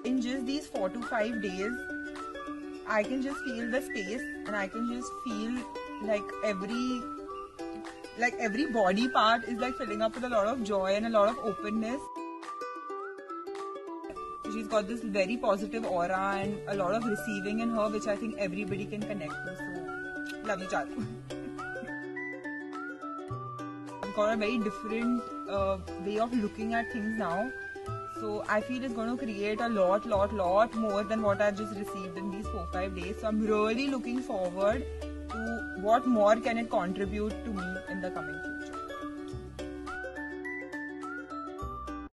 in just these 4 to 5 days, I can just feel the space, and I can just feel like every body part is like filling up with a lot of joy and a lot of openness. She's got this very positive aura and a lot of receiving in her, which I think everybody can connect to. So, love you, Charu. I've got a very different way of looking at things now. So I feel it's going to create a lot more than what I've just received in these 4-5 days. So I'm really looking forward to what more can it contribute to me in the coming future.